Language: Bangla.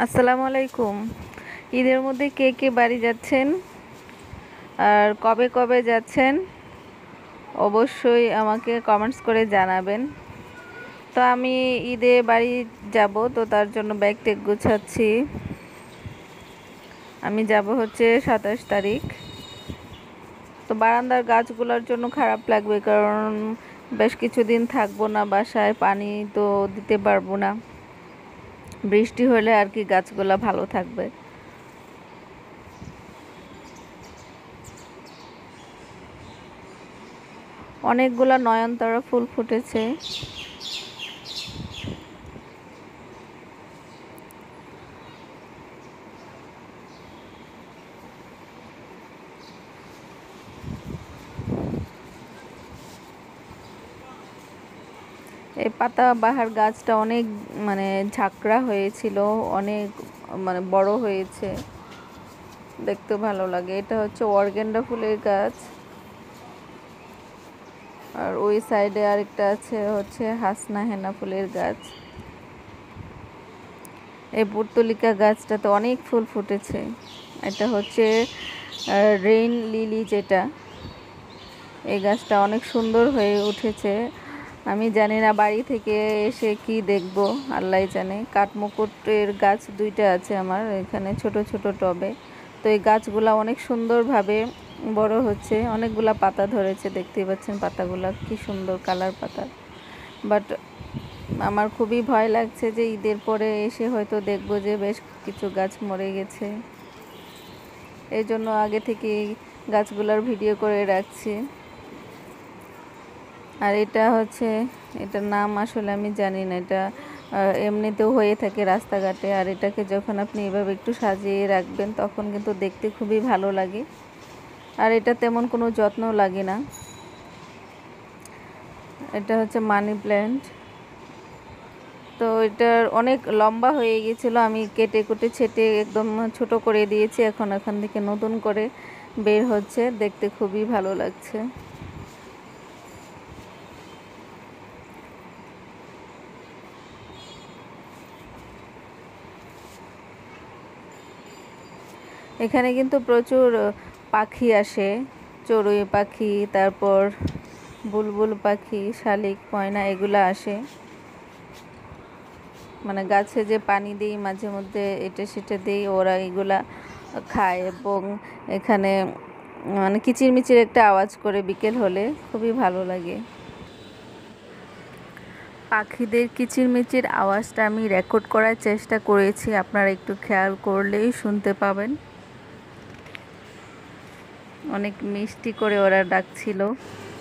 আসসালামু আলাইকুম। ঈদের মধ্যে কে কে বাড়ি যাচ্ছেন আর কবে কবে যাচ্ছেন অবশ্যই আমাকে কমেন্টস করে জানাবেন। তো আমি ঈদে বাড়ি যাব, তো তার জন্য ব্যাগ টেক গুছাচ্ছি। আমি যাব হচ্ছে 27 তারিখ। তো বারান্দার গাছগুলোর জন্য খারাপ লাগবে, কারণ বেশ কিছুদিন থাকবো না বাসায়, পানি তো দিতে পারবো না। বৃষ্টি হলে আর কি গাছগুলা ভালো থাকবে। অনেকগুলা নয়নতারা ফুল ফুটেছে। এই পাতাবাহার গাছটা অনেক ঝাঁকড়া হয়েছিল, অনেক বড় হয়েছে, দেখতে ভালো লাগে। এটা হচ্ছে অর্গেন্ডা ফুলের গাছ, আর ওই সাইডে আরেকটা আছে হচ্ছে হাসনা হেনা ফুলের গাছ। এই পুর্তলিকা গাছটাতে অনেক ফুল ফুটেছে। এটা হচ্ছে রেইন লিলি, যেটা এই গাছটা অনেক সুন্দর হয়ে উঠেছে। আমি জানি না বাড়ি থেকে এসে কি দেখব, আল্লাহ জানে। কাঠমুকুটের গাছ দুইটা আছে আমার এখানে ছোট ছোট টবে। তো এই গাছগুলা অনেক সুন্দরভাবে বড় হচ্ছে, অনেকগুলা পাতা ধরেছে, দেখতেই পাচ্ছেন পাতাগুলা কি সুন্দর কালার পাতা। বাট আমার খুবই ভয় লাগছে যে ঈদের পরে এসে হয়তো দেখব যে বেশ কিছু গাছ মরে গেছে। এই জন্য আগে থেকে গাছগুলার ভিডিও করে রাখছি। আর এটা হচ্ছে, এটার নাম আসলে আমি জানি না, এটা এমনিতেও হয়ে থাকে রাস্তাঘাটে। আর এটাকে যখন আপনি এভাবে একটু সাজিয়ে রাখবেন তখন কিন্তু দেখতে খুবই ভালো লাগে, আর এটা তেমন কোনো যত্ন লাগে না। এটা হচ্ছে মানি প্ল্যান্ট। তো এটার অনেক লম্বা হয়ে গিয়েছিল, আমি কেটে কুটে ছেটে একদম ছোট করে দিয়েছি। এখন এখান থেকে নতুন করে বের হচ্ছে, দেখতে খুবই ভালো লাগছে। এখানে কিন্তু প্রচুর পাখি আসে, চড়ুই পাখি, তারপর বুলবুল পাখি, শালিক, ময়না, এগুলো আসে। গাছে যে পানি দিই মাঝে মধ্যে, এটা সেটা দিই, ওরা এগুলা খায়। এবং এখানে কিচিরমিচির একটা আওয়াজ করে বিকেল হলে, খুবই ভালো লাগে। পাখিদের কিচিরমিচির আওয়াজটা আমি রেকর্ড করার চেষ্টা করেছি, আপনারা একটু খেয়াল করলেই শুনতে পাবেন। অনেক মিষ্টি করে ওরা ডাকছিল।